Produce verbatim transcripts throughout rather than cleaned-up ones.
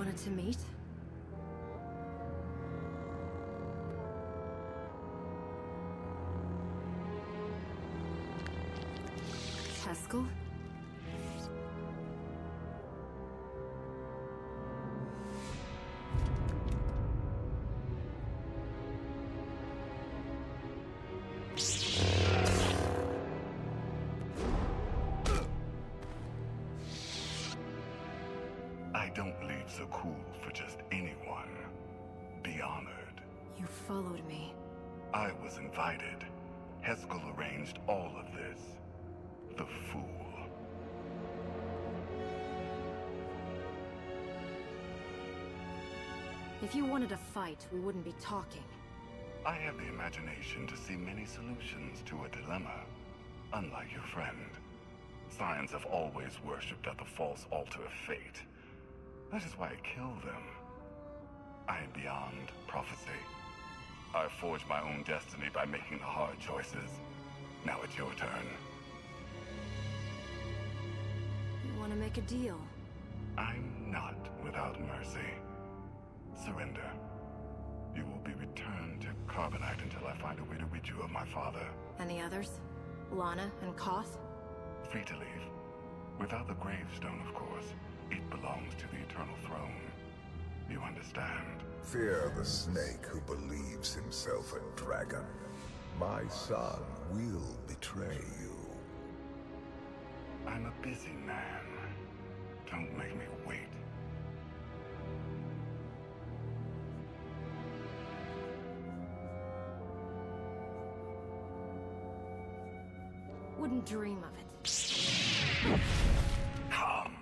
wanted to meet? Haskell? I don't leave so cool for just anyone. Be honored. You followed me. I was invited. Haskell arranged all of this. The fool. If you wanted to fight, we wouldn't be talking. I have the imagination to see many solutions to a dilemma. Unlike your friend. Science have always worshipped at the false altar of fate. That is why I kill them. I am beyond prophecy. I forged my own destiny by making the hard choices. Now it's your turn. You want to make a deal? I'm not without mercy. Surrender. You will be returned to Carbonite until I find a way to rid you of my father. And the others? Lana and Koth? Free to leave. Without the gravestone, of course. It belongs to the Eternal Throne. You understand? Fear the snake who believes himself a dragon. My son will betray you. I'm a busy man. Don't make me wait. Wouldn't dream of it. Come.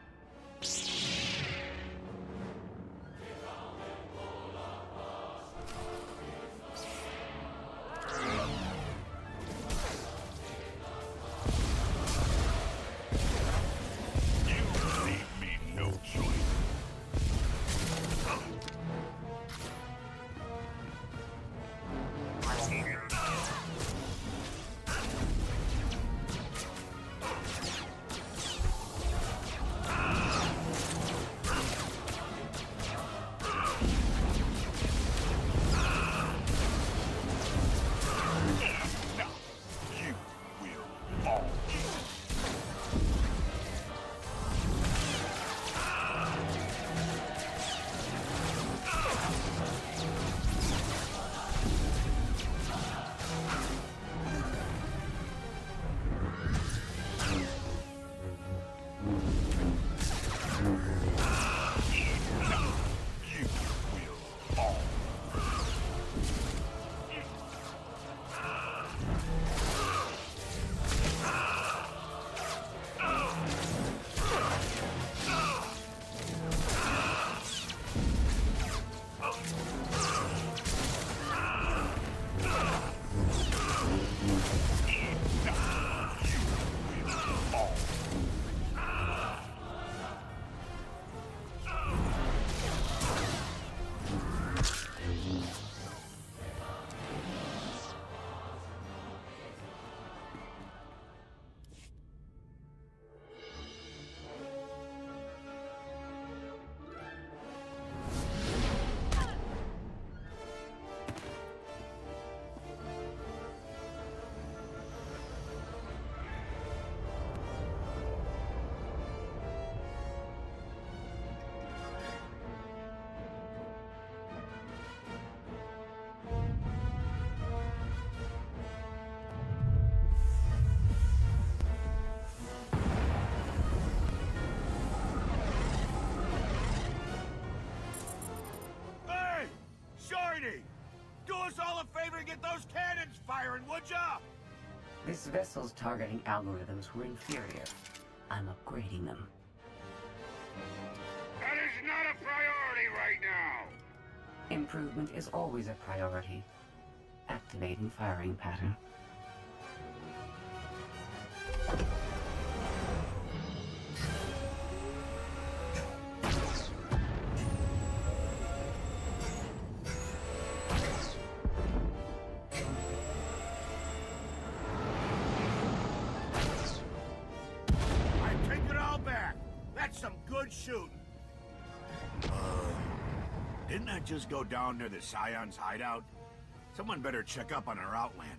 Do us all a favor and get those cannons firing, would ya? This vessel's targeting algorithms were inferior. I'm upgrading them. That is not a priority right now! Improvement is always a priority. Activating firing pattern. Some good shooting. Didn't that just go down near the Scion's hideout? Someone better check up on our Outlander.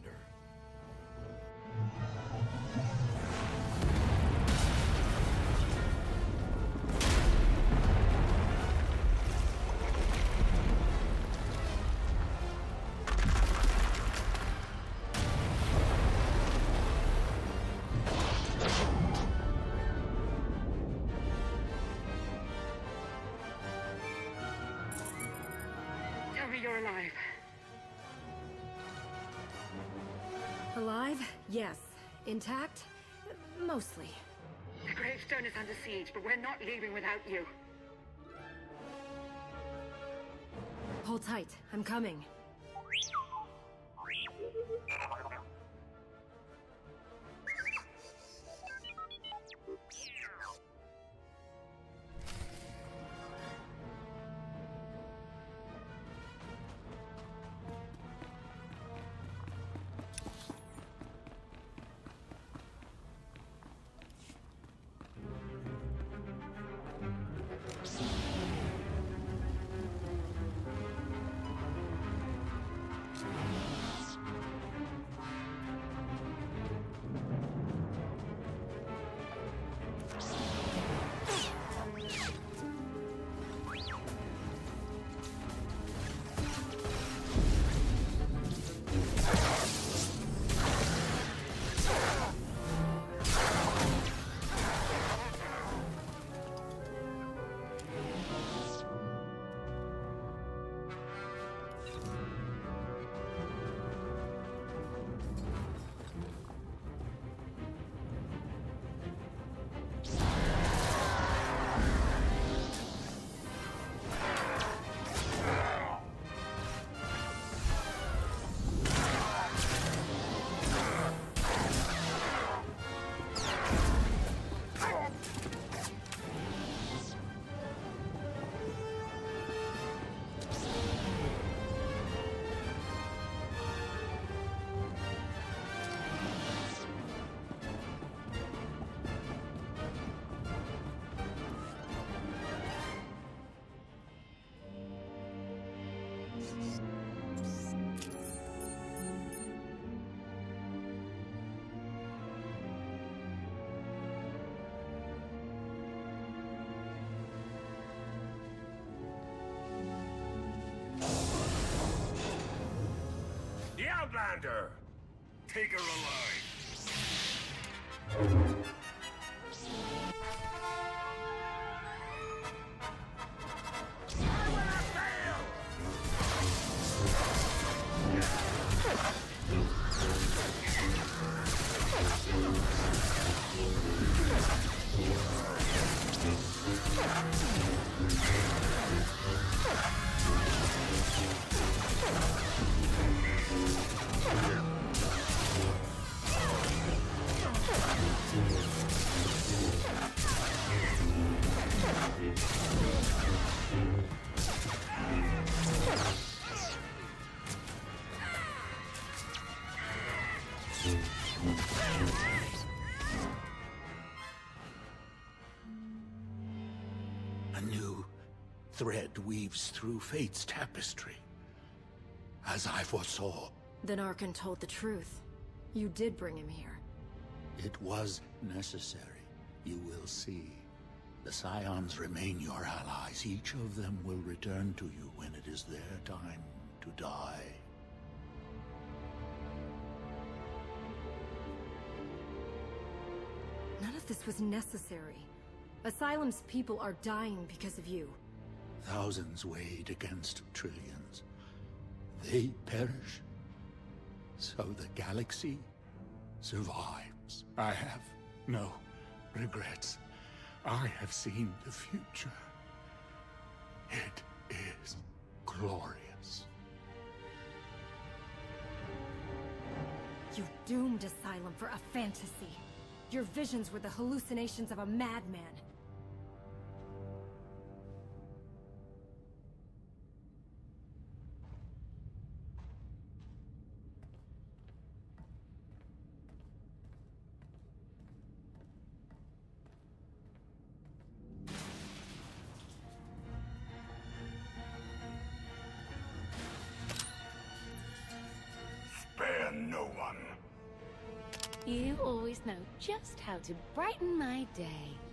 Tell me you're alive. Alive? Yes. Intact? Mostly. The gravestone is under siege, but we're not leaving without you. Hold tight. I'm coming. The Outlander! Take her alive. A new thread weaves through fate's tapestry, as I foresaw. Then Arkan told the truth. You did bring him here. It was necessary. You will see. The Scions remain your allies. Each of them will return to you when it is their time to die. None of this was necessary. Asylum's people are dying because of you. Thousands weighed against trillions. They perish, so the galaxy survives. I have no regrets. I have seen the future. It is glorious. You doomed Asylum for a fantasy. Your visions were the hallucinations of a madman. You always know just how to brighten my day.